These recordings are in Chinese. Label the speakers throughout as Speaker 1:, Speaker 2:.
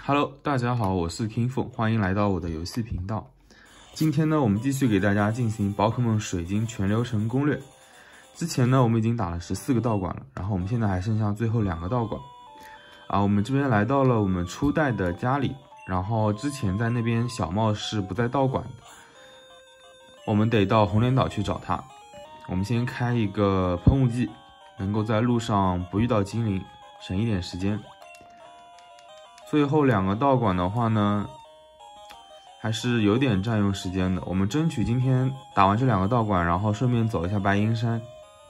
Speaker 1: Hello， 大家好，我是 King Fu， 欢迎来到我的游戏频道。今天呢，我们继续给大家进行宝可梦水晶全流程攻略。之前呢，我们已经打了14个道馆了，然后我们现在还剩下最后2个道馆。我们这边来到了我们初代的家里，然后之前在那边小茂是不在道馆的，我们得到红莲岛去找他。我们先开一个喷雾剂，能够在路上不遇到精灵，省一点时间。最后2个道馆的话呢，还是有点占用时间的。我们争取今天打完这2个道馆，然后顺便走一下白银山。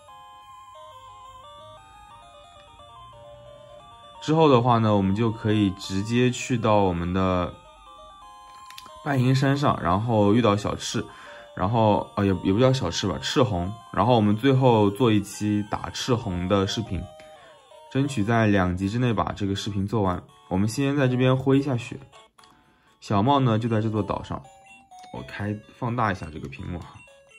Speaker 1: 之后的话呢，我们就可以直接去到我们的白银山上，然后遇到小赤，然后也不叫小赤吧，赤红。然后我们最后做一期打赤红的视频，争取在2集之内把这个视频做完。我们先在这边挥一下血，小茂呢就在这座岛上。我放大一下这个屏幕哈。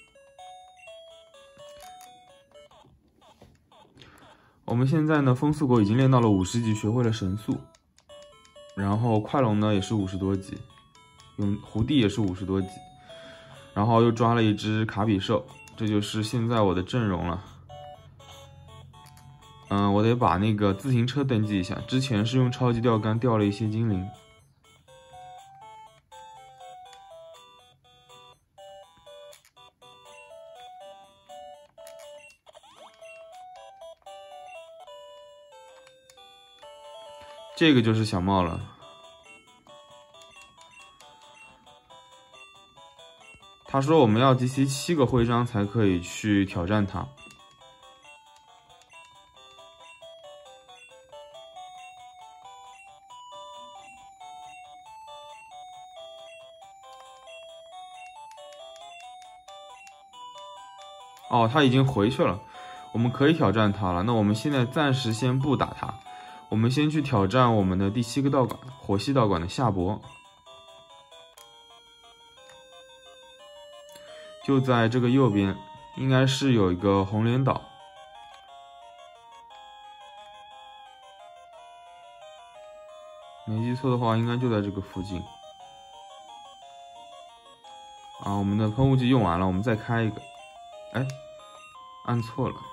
Speaker 1: 我们现在呢，风速狗已经练到了50级，学会了神速。然后快龙呢也是50多级，胡地也是50多级。然后又抓了一只卡比兽，这就是现在我的阵容了。我得把那个自行车登记一下，之前是用超级钓竿钓了一些精灵。这个就是小茂了。他说我们要集齐7个徽章才可以去挑战他。他已经回去了，我们可以挑战他了。那我们现在暂时先不打他，我们先去挑战我们的第7个道馆，火系道馆的夏伯。就在这个右边，应该是有一个红莲岛。没记错的话，应该就在这个附近。我们的喷雾剂用完了，我们再开一个。按错了。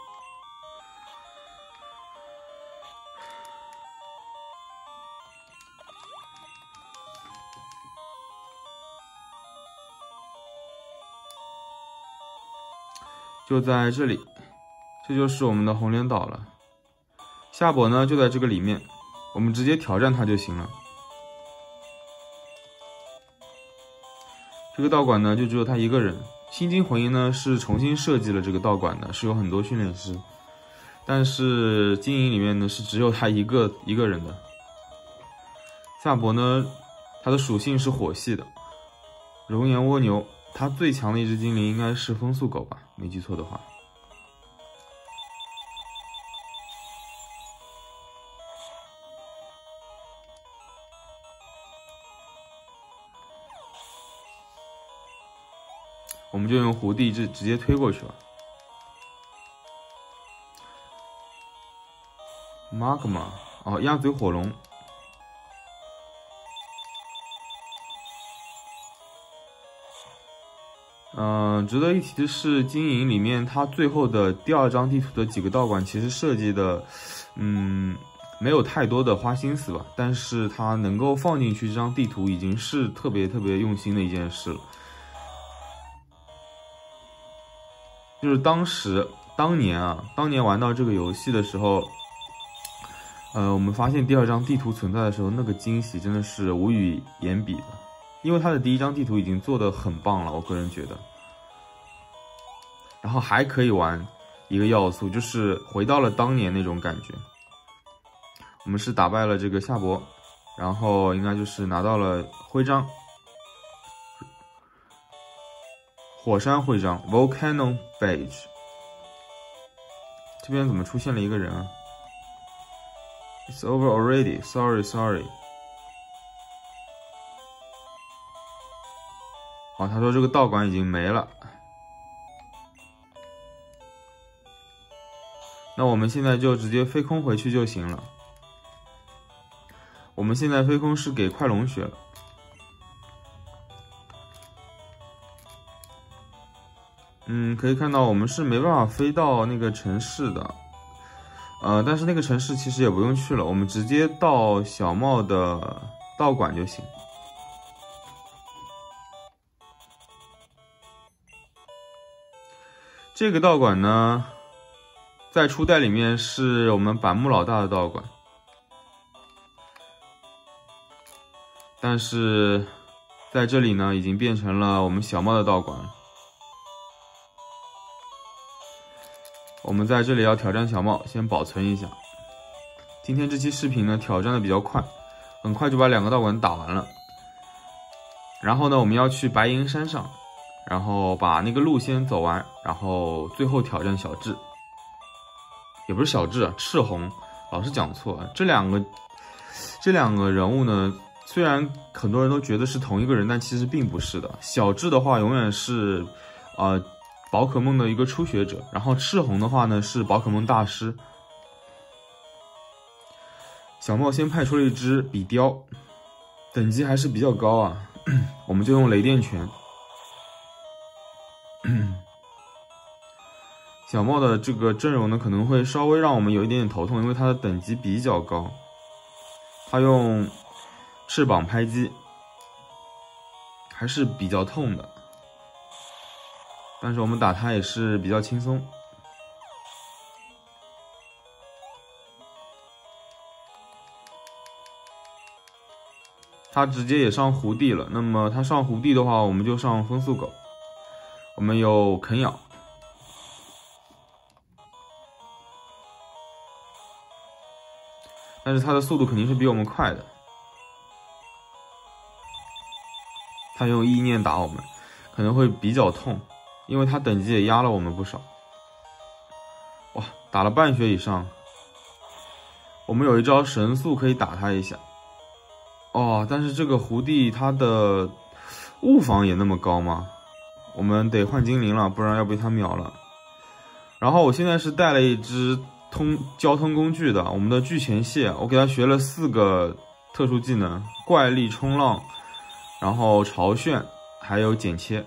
Speaker 1: 就在这里，这就是我们的红莲岛了。夏伯呢就在这个里面，我们直接挑战他就行了。这个道馆呢就只有他一个人。心经魂银呢是重新设计了这个道馆的，是有很多训练师，但是经营里面呢是只有他一个人的。夏伯呢，他的属性是火系的。熔岩蜗牛，他最强的一只精灵应该是风速狗吧，没记错的话。我们就用胡地直接推过去了。Magma， 鸭嘴火龙。值得一提的是，经营里面它最后的第2张地图的几个道馆，其实设计的，没有太多的花心思吧，但是它能够放进去这张地图，已经是特别用心的一件事了。就是当年玩到这个游戏的时候，我们发现第2张地图存在的时候，那个惊喜真的是无语言比的，因为它的第1张地图已经做得很棒了，我个人觉得。然后还可以玩一个要素，就是回到了当年那种感觉。我们是打败了这个夏伯，然后应该就是拿到了徽章。火山徽章 Volcano Badge。 这边怎么出现了一个人啊？ It's over already. Sorry. 他说这个道馆已经没了。那我们现在就直接飞空回去就行了。我们们现在飞空是给快龙血了。可以看到我们是没办法飞到那个城市的，但是那个城市其实也不用去了，我们直接到小茂的道馆就行。这个道馆呢，在初代里面是我们板木老大的道馆，但是在这里呢，已经变成了我们小茂的道馆了。我们在这里要挑战小茂，先保存一下。今天这期视频呢，挑战的比较快，很快就把2个道馆打完了。然后呢，我们要去白银山上，然后把那个路先走完，然后最后挑战小智，也不是小智啊，赤红，老是讲错啊。这两个人物呢，虽然很多人都觉得是同一个人，但其实并不是的。小智的话，永远是宝可梦的一个初学者，然后赤红的话呢是宝可梦大师。小茂先派出了一只比雕，等级还是比较高啊，我们就用雷电拳。小茂的这个阵容呢可能会稍微让我们有一点点头痛，因为他的等级比较高。他用翅膀拍击，还是比较痛的。但是我们打他也是比较轻松。他直接也上胡地了，那么他上胡地的话，我们就上风速狗。我们有啃咬，但是他的速度肯定是比我们快的。他用意念打我们，可能会比较痛。因为他等级也压了我们不少，哇，打了半血以上。我们有一招神速可以打他一下，但是这个胡地他的物防也那么高吗？我们得换精灵了，不然要被他秒了。然后我现在是带了一只交通工具的，我们的巨钳蟹，我给他学了4个特殊技能：怪力冲浪，然后潮旋，还有剪切。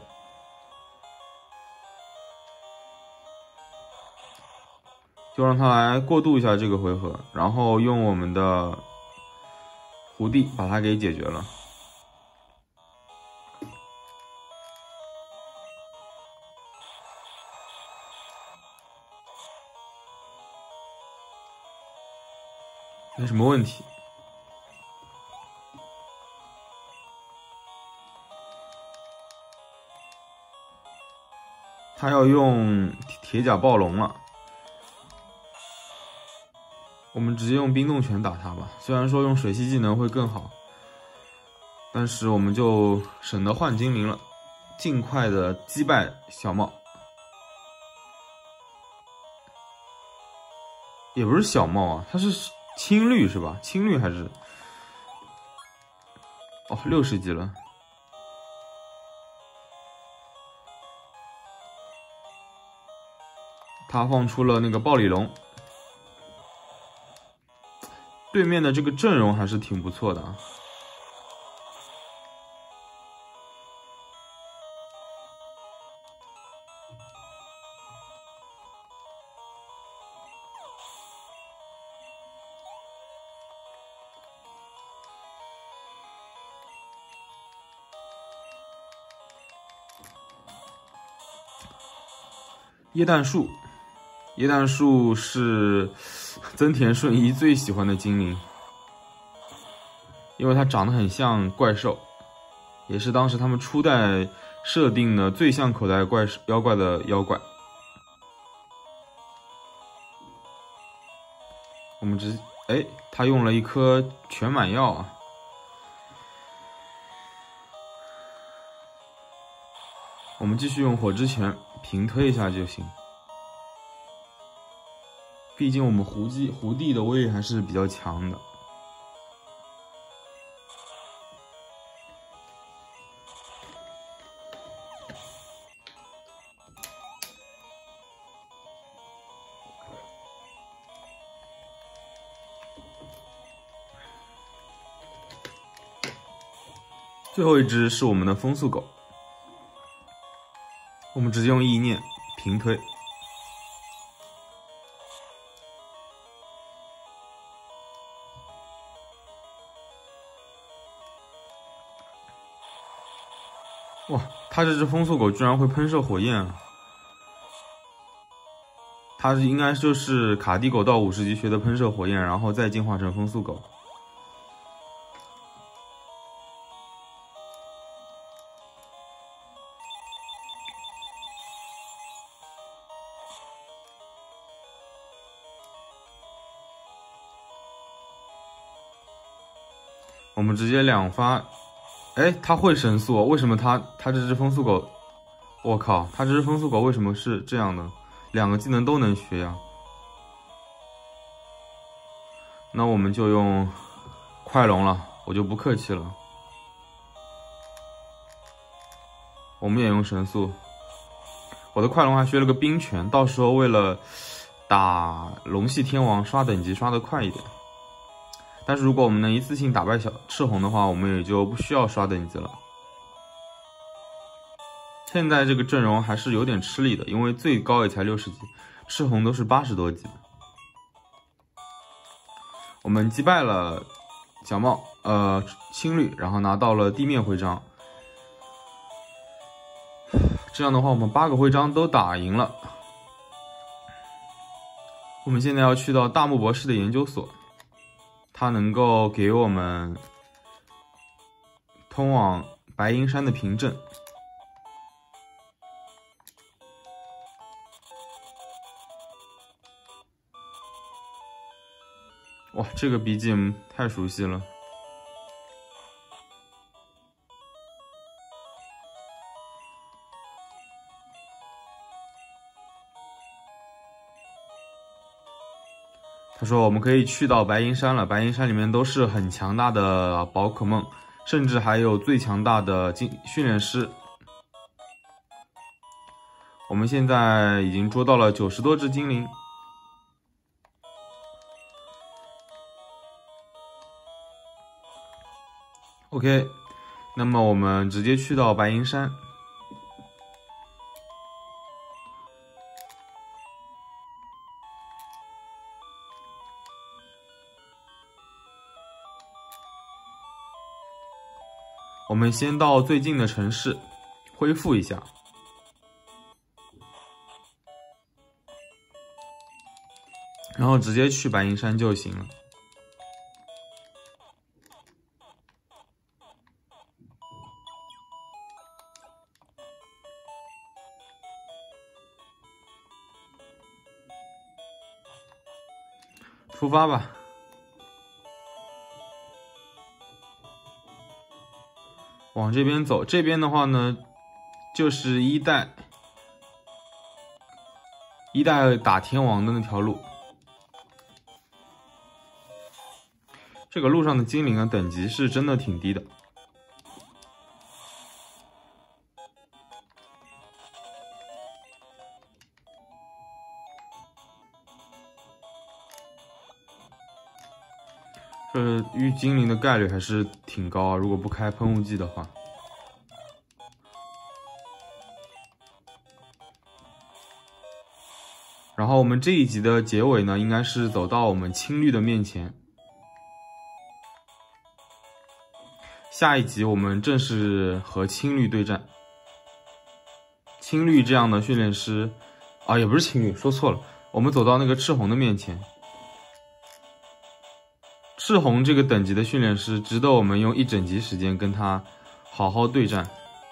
Speaker 1: 就让他来过渡一下这个回合，然后用我们的胡地把他给解决了。没什么问题。他要用铁甲暴龙了。我们直接用冰冻拳打他吧，虽然说用水系技能会更好，但是我们就省得换精灵了，尽快的击败小茂。也不是小茂啊，他是青绿是吧？青绿还是60级了。他放出了那个暴鲤龙。对面的这个阵容还是挺不错的啊。椰蛋树，椰蛋树是增田顺一最喜欢的精灵，因为它长得很像怪兽，也是当时他们初代设定的最像口袋妖怪的妖怪。我们他用了一颗全满药啊。我们继续用火之拳平推一下就行。毕竟我们胡地的威力还是比较强的。 最后一只是我们的风速狗，我们直接用意念平推。哇，它这只风速狗居然会喷射火焰啊！它应该就是卡蒂狗到50级学的喷射火焰，然后再进化成风速狗。我们直接2发，哎，它会神速，为什么它这只风速狗，我靠，它这只风速狗为什么是这样的？2个技能都能学呀？那我们就用快龙了，我就不客气了。我们也用神速，我的快龙还学了个冰拳，到时候为了打龙系天王刷等级刷得快一点。但是如果我们能一次性打败小赤红的话，我们也就不需要刷等级了。现在这个阵容还是有点吃力的，因为最高也才60级，赤红都是80多级。我们击败了小帽，青绿，然后拿到了地面徽章。这样的话，我们8个徽章都打赢了。我们现在要去到大木博士的研究所。它能够给我们通往白银山的凭证。哇，这个 BGM 太熟悉了。他说我们可以去到白银山了，白银山里面都是很强大的宝可梦，甚至还有最强大的训练师。我们现在已经捉到了90多只精灵。OK， 那么我们直接去到白银山。我们先到最近的城市恢复一下，然后直接去白银山就行了。出发吧。往这边走，这边的话呢，就是一代打天王的那条路。这个路上的精灵啊，等级是真的挺低的。遇精灵的概率还是挺高啊，如果不开喷雾剂的话。然后我们这一集的结尾呢，应该是走到我们青绿的面前。下一集我们正式和青绿对战。青绿这样的训练师，啊，也不是青绿，说错了，我们走到那个赤红的面前。赤红这个等级的训练师，值得我们用1整集时间跟他好好对战。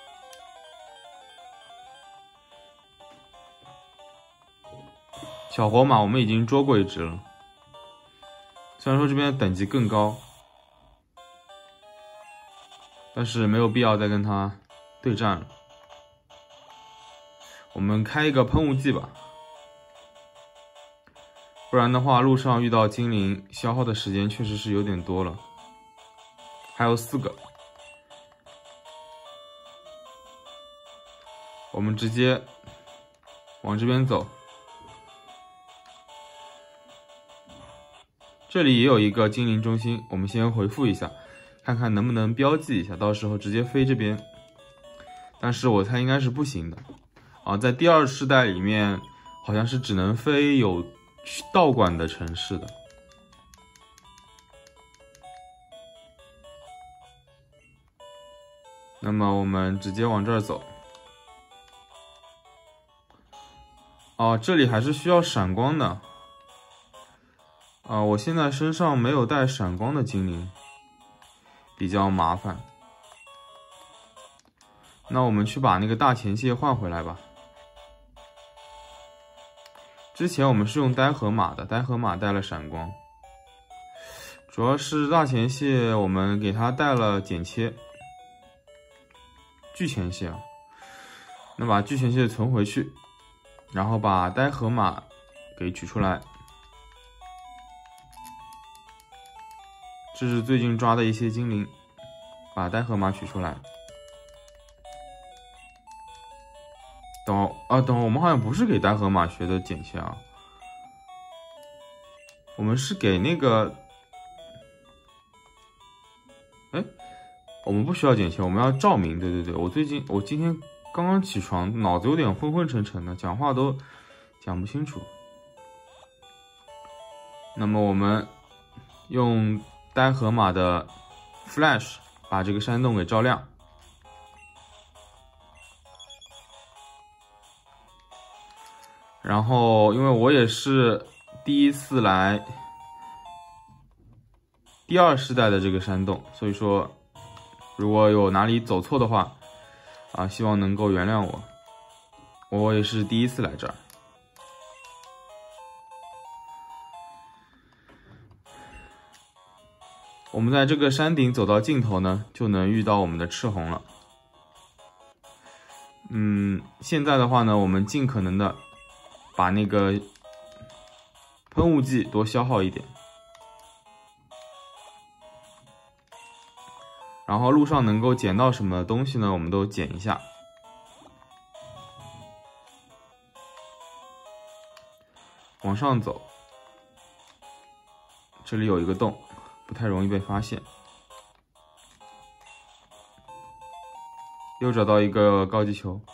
Speaker 1: 小火马我们已经捉过1只了，虽然说这边的等级更高，但是没有必要再跟他对战了。我们开一个喷雾剂吧。不然的话，路上遇到精灵，消耗的时间确实是有点多了。还有4个，我们直接往这边走。这里也有一个精灵中心，我们先回复一下。 看看能不能标记一下，到时候直接飞这边。但是我猜应该是不行的啊，在第2世代里面好像是只能飞有道馆的城市的。那么我们直接往这儿走。哦，这里还是需要闪光的。我现在身上没有带闪光的精灵，比较麻烦。那我们去把那个大前蟹换回来吧。之前我们是用呆河马的，呆河马带了闪光，主要是大前蟹我们给它带了剪切。巨前蟹啊，那把巨前蟹存回去，然后把呆河马给取出来。这是最近抓的一些精灵，把呆河马取出来。等会我们好像不是给呆河马学的剪切啊，我们是给那个，我们不需要剪切，我们要照明。对，我今天刚刚起床，脑子有点昏昏沉沉的，讲话都讲不清楚。那么我们用呆河马的 Flash 把这个山洞给照亮。然后因为我也是第一次来第2世代的这个山洞，所以说如果有哪里走错的话希望能够原谅我，我也是第一次来这儿。我们在这个山顶走到尽头呢，就能遇到我们的赤红了。现在的话呢，我们尽可能的把那个喷雾剂多消耗一点，然后路上能够捡到什么东西呢，我们都捡一下。往上走，这里有一个洞，不太容易被发现。又找到一个高级球。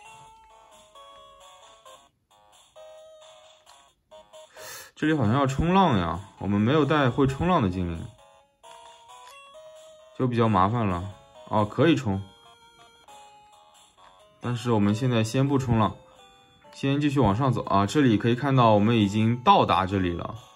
Speaker 1: 这里好像要冲浪呀，我们没有带会冲浪的精灵，就比较麻烦了。可以冲，但是我们现在先不冲浪，先继续往上走啊。这里可以看到我们已经到达这里了，